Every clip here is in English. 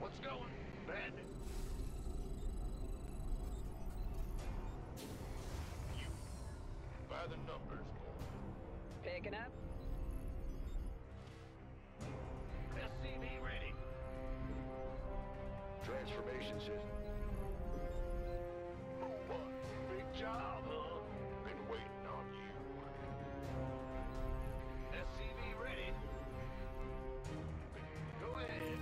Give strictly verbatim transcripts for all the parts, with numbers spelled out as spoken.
What's going? Bandit. You. By the numbers, boy. Picking up. S C V ready. Transformation system. What? Big job, huh? Been waiting on you. S C V ready. Go ahead.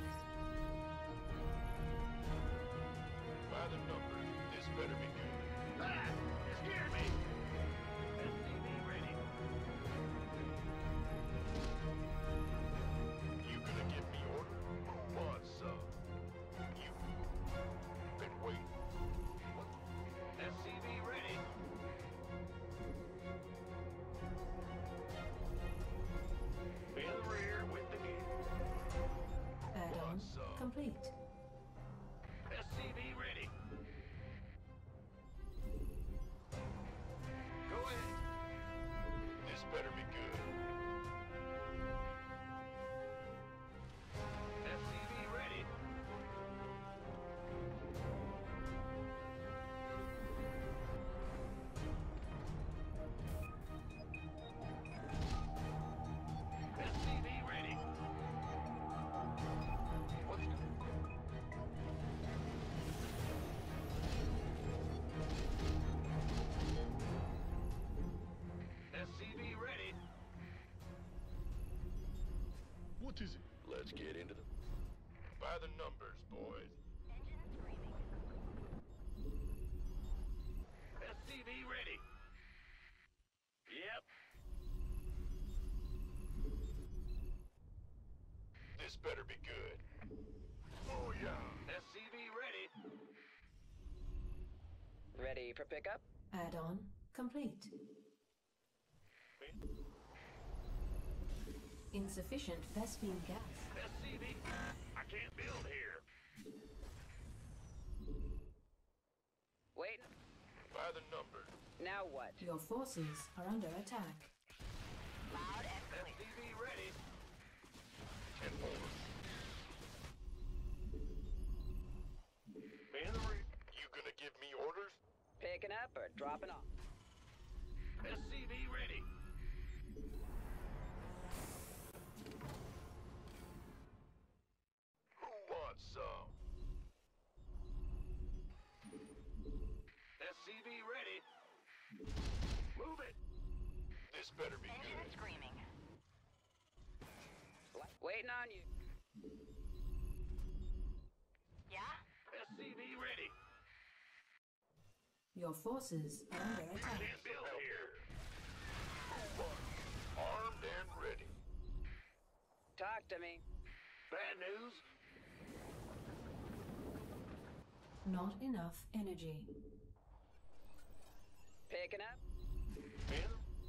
By the numbers, this better be good. Ah! You scared me! S C V ready. You gonna give me order? Who wants some? You. Been waiting. What? S C V ready. In the rear with the gear. Add-on complete. S C V ready. Go ahead. This better be good. S C V ready. S C V ready. What's S C V ready. What is it? Let's get into the... By the numbers, boys. Engine screaming. S C V ready. Yep. This better be good. Oh, yeah. S C V ready. Ready for pickup? Add-on complete. Insufficient Vespine gas. S C V. I can't build here. Wait. By the numbers. Now what? Your forces are under attack. Loud and S clear. C V ready. Ten over. In the rear. You gonna give me orders? Picking up or dropping off? S C V ready. Who wants some? S C V ready. Move it. This better be Engine good. screaming. Waiting on you. Yeah? S C V ready. Your forces are under We attack. can't build here. Who wants? Armed and ready. Talk to me. Bad news? Not enough energy. Picking up. In.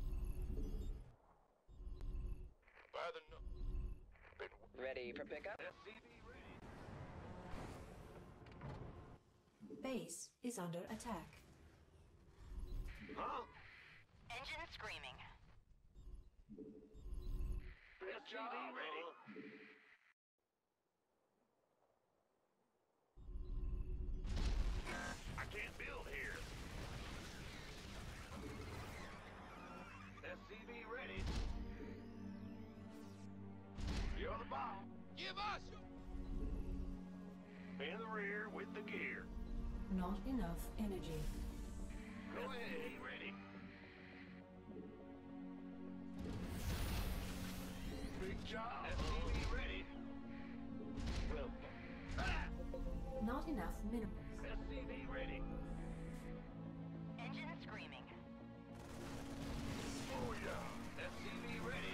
By the nu- Been Ready for pickup? S C V ready. Base is under attack. Huh? Engine screaming. S C V ready. I can't build here. S C V ready. You're the bomb. Give us your... In the rear with the gear. Not enough energy. Go ahead. Ready. Big job. S C V ready. Well, ah! Not enough minerals. S C V ready. Engine screaming. Oh yeah. S C V ready.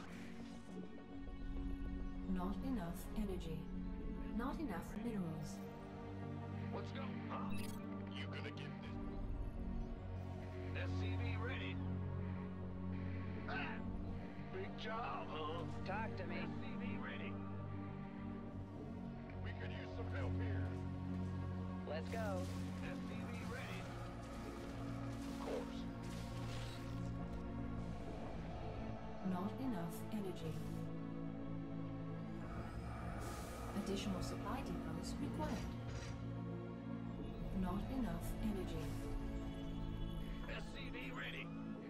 Not enough energy. Not enough minerals. Let's go. Huh? You gonna get this? S C V ready. Ah! Big job, huh? Talk to me. S C V ready. We could use some help here. Let's go. S C V ready. Of course. Not enough energy. Additional supply depots required. Not enough energy. S C V ready.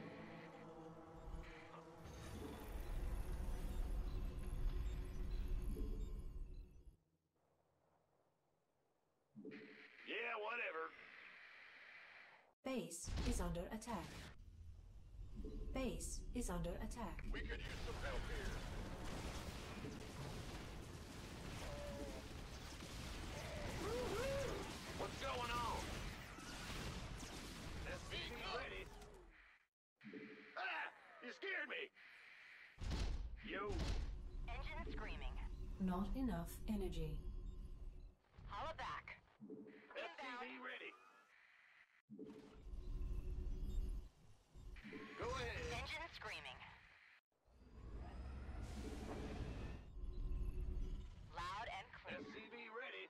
Yeah, whatever. Base is under attack. Base is under attack. We could use some help here. What's going on? S C V ready. Ah! You scared me! Yo! Engine screaming. Not enough energy. Holla back. S C V ready. Go ahead. Engine screaming. Loud and clear. S C V ready.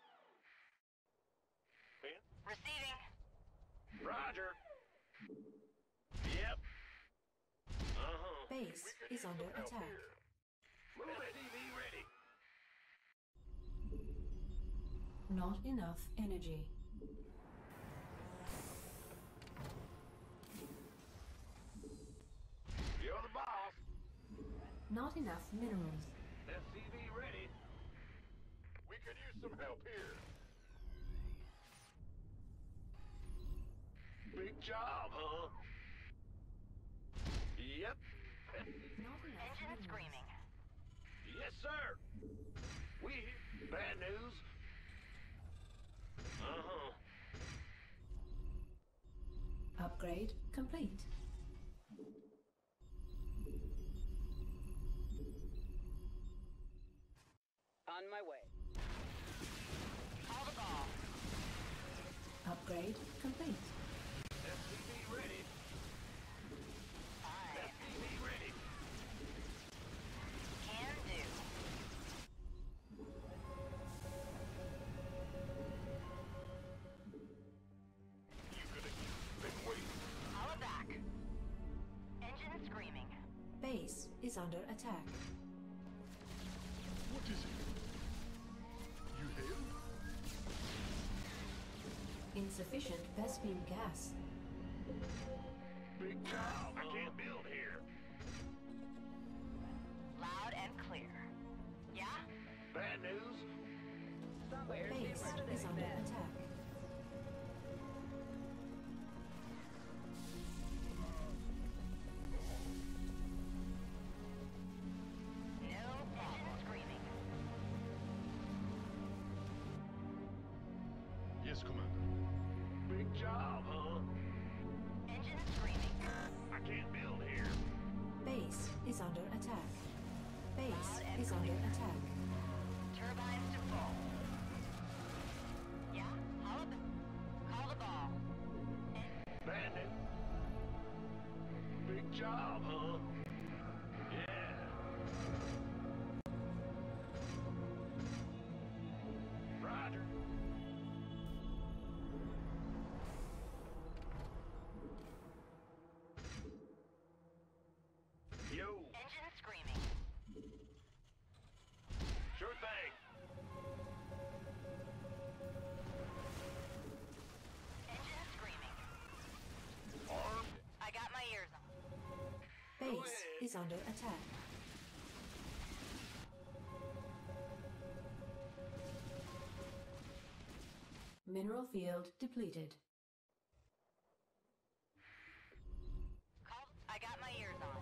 Man. Receiving. Roger. Yep. Uh-huh. Base is under attack. Move S C V ready. Not enough energy. You're the boss. Not enough minerals. S C V ready. We could use some help here. Big job, huh? Yep. Not enough Engine minerals. screaming. Yes, sir. We bad news. Uh-huh. Upgrade complete. On my way. Call the ball. Upgrade complete. S C V ready. Fine. S C V ready. Can do. You could have been waiting. Holla back. Engine screaming. Base is under attack. What is it? You hail? Insufficient Vespene gas. Big job. I can't build here. Loud and clear. Yeah? Bad news. Somewhere Base is under attack. No engine screaming. Yes, Commander. Big job, huh? Engine screaming. I can't build here. Base is under attack. Base is under attack. Turbines to full. Yeah? Holla back. Call the ball. En- Bad news. Big job, huh? Yeah. Roger. Yo. Engine screaming. Sure thing. Engine screaming. Armed. I got my ears on. Base is under attack. Mineral field depleted. Call. I got my ears on.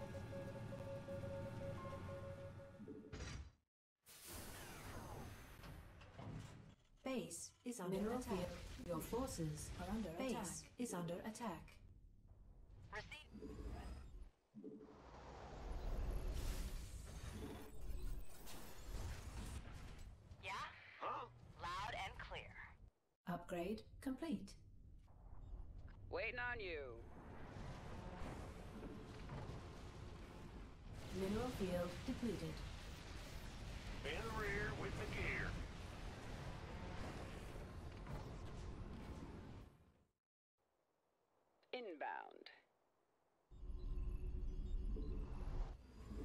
Base is under Mineral attack. field. Your forces Are under Base attack. is under attack. Receive. Yeah? Huh? Loud and clear. Upgrade complete. Waiting on you. Mineral field depleted. In the rear with the gear. Inbound.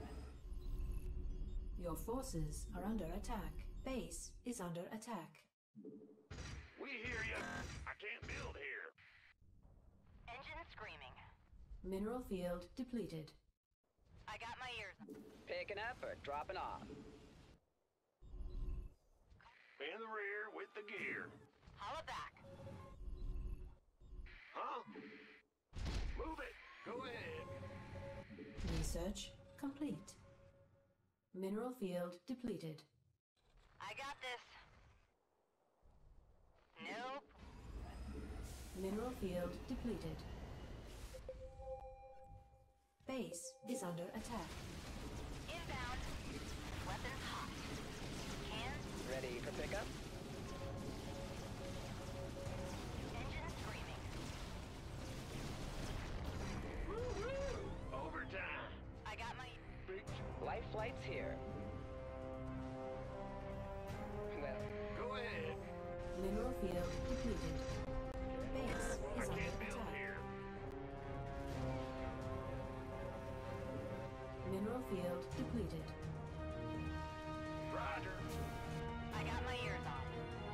Your forces are under attack. Base is under attack. We hear you. I can't build here. Engine screaming. Mineral field depleted. I got my ears on. Picking up or dropping off? In the rear with the gear. Holla back. Huh? Move it. Go ahead. Research complete. Mineral field depleted. I got this. Nope. Mineral field depleted. Base is under attack. Inbound. Weapons hot. Hands. Ready for pickup? Engine screaming. Woo-hoo! Overtime. I got my... Big Life flight's here. Well, Go ahead. Mineral field depleted. Base I is under can't build attack. here. Mineral field depleted. Roger. I got my ears on.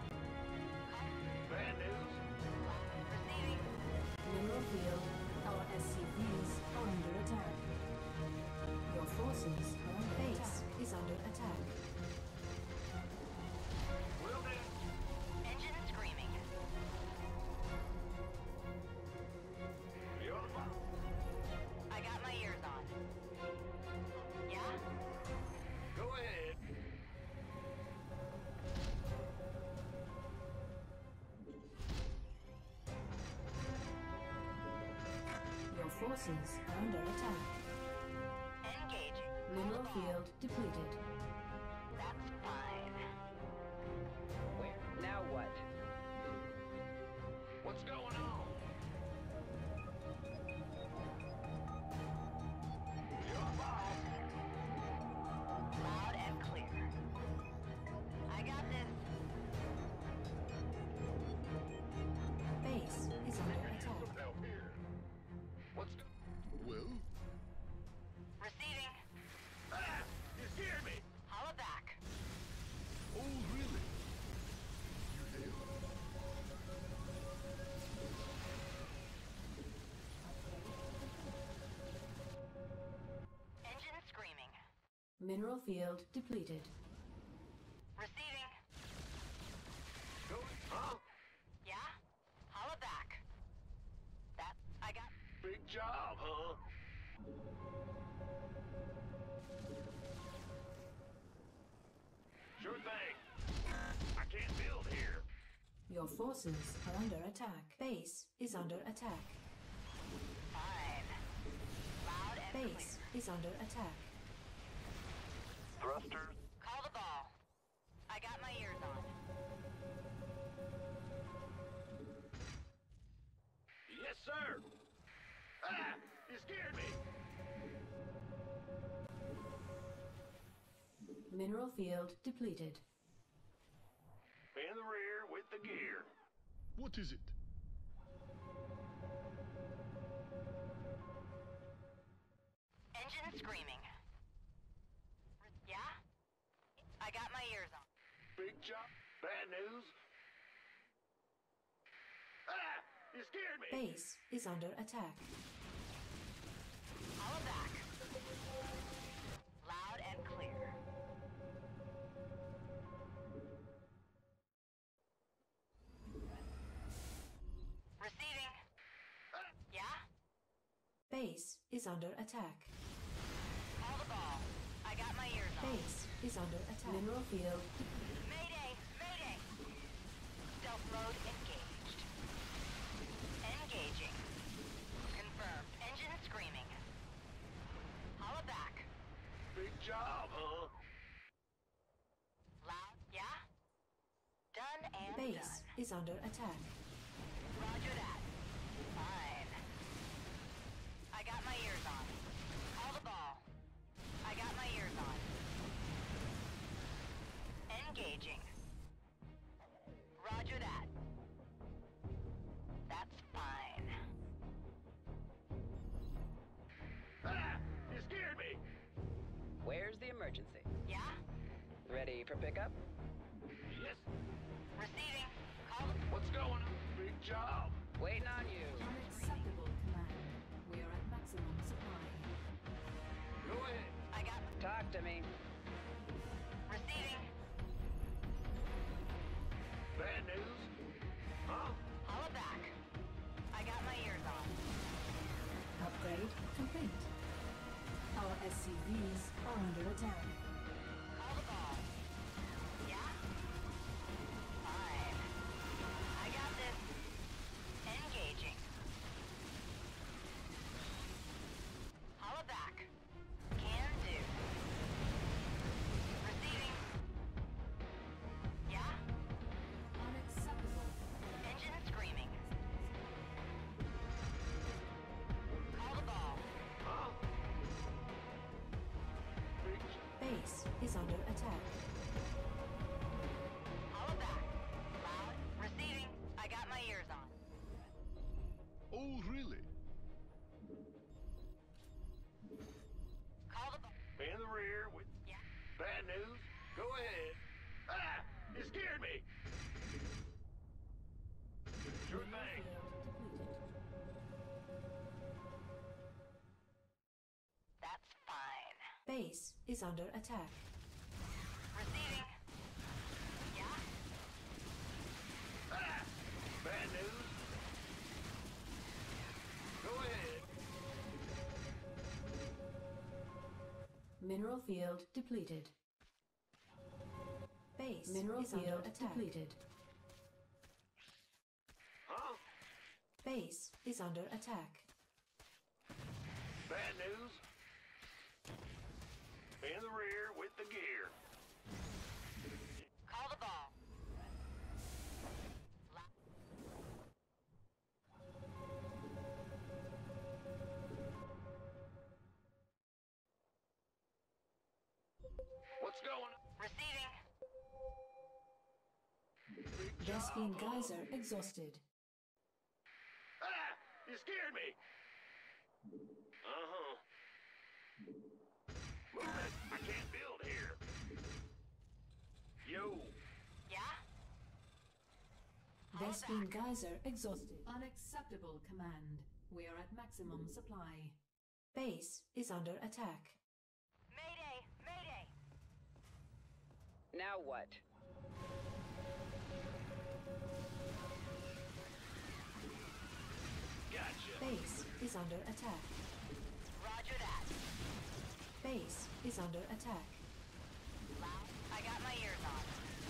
Bad news. Receiving. Mineral field, our S C Vs are under attack. Your forces are under base is under attack. Will do. Engine screaming. You're the boss. I got my ears on. Yeah? Go ahead. Your forces are under attack. Engaging. Mineral field depleted. That's fine. where? Now what? What's going on? You're the boss. Loud and clear. I got this. Base is under Some attack. help here. What's... Well, Receiving. Ah! You scared me. Holla back. oh really? You hail? Engine screaming. Mineral field depleted. Receiving. Go. Huh? Yeah? Holla back. That I got. Big job, huh? Sure thing. I can't build here. Your forces are under attack. Base is under attack. Fine. Loud and Base clear. is under attack. Thrusters. Call the ball. I got my ears on. Yes, sir. Ah! You scared me. Mineral field depleted. In the rear with the gear. What is it? Engine screaming. Yeah? I got my ears on. Big job. Bad news. Ah! You scared me. Base is under attack. Holla back. Loud and clear. Receiving. Ah! Yeah? Base is under attack. Call the ball. I got my ears on. Base is under attack. Mineral field Mayday! Mayday! Stealth mode engaged. Engaging. Confirmed. Engine screaming. Holla back. Big job, huh? Loud. Yeah? Done and base done. is under attack. Roger that. Fine. I got my ears on. Call the ball. I got my ears on. Engaging. Roger that. That's fine. Ah! You scared me. Where's the emergency? Yeah? Ready for pickup? Yes. Receiving. news? Huh? Haul it back. I got my ears on. Upgrade complete. Our S C Vs are under attack. Call the ball. Yeah? Fine. I got this. Engaging. Haul it back. Can do. Receiving. Yeah? Unacceptable. Engine screaming. Call the ball. Huh? Big Base is under attack. Haul it back. Loud. Receiving. I got my ears on. Oh, really? Call the ball. in the rear with Yeah? bad news. Go ahead. Ah! It scared me. Sure thing. That's fine. Base is under attack. Receiving. Yeah? Ah! Bad news. Go ahead. Mineral field depleted. Base Mineral is field depleted. Huh? Base is under attack. Bad news. In the rear with the gear. Call the ball. La- What's going on? Receiving. Big Vespine job, huh? geyser exhausted. Ah! You scared me. Uh-huh. Move it. I can't build here. Yo. Yeah? Vespine geyser exhausted. Unacceptable command. We are at maximum supply. Base is under attack. Mayday! Mayday! Now what? Gotcha. Base is under attack. Roger that. Base is under attack. Loud. I got my ears on.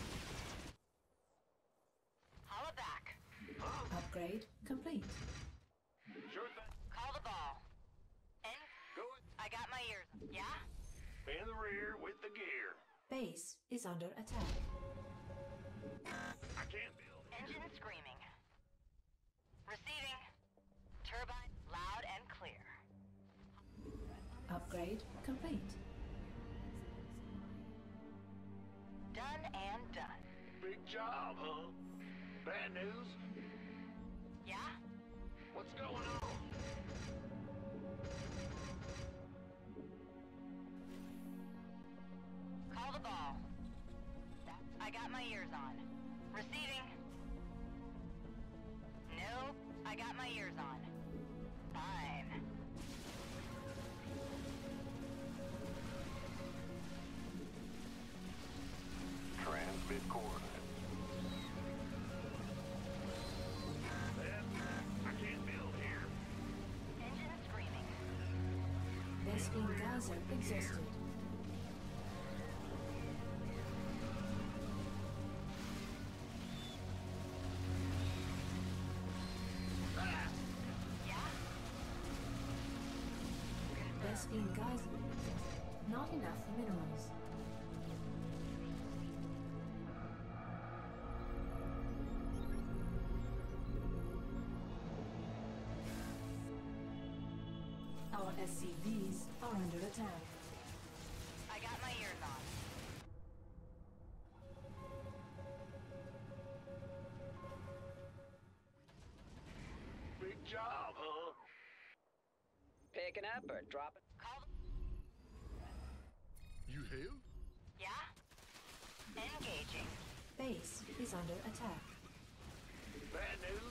Haul it back. Huh? Upgrade complete. Sure thing. Call the ball. In. Go I got my ears. Yeah? in the rear with the gear. Base is under attack. I can't build. Engine screaming. Receiving. Turbine loud and clear. Upgrade complete. Done and done. Big job, huh? Bad news? Yeah? What's going on? Call the ball. That's, I got my ears on. Receiving. No, I got my ears on. Fine. Transmit coordinates. I can't build here. Engine screaming. Vespine geyser exhausted. Ah! Yeah? Vespine geyser exhausted. Not enough minerals. Our S C Vs are under attack. I got my ears on. Big job, huh? Picking up or dropping? Call the... You hail? Yeah? Engaging. Base is under attack. Bad news?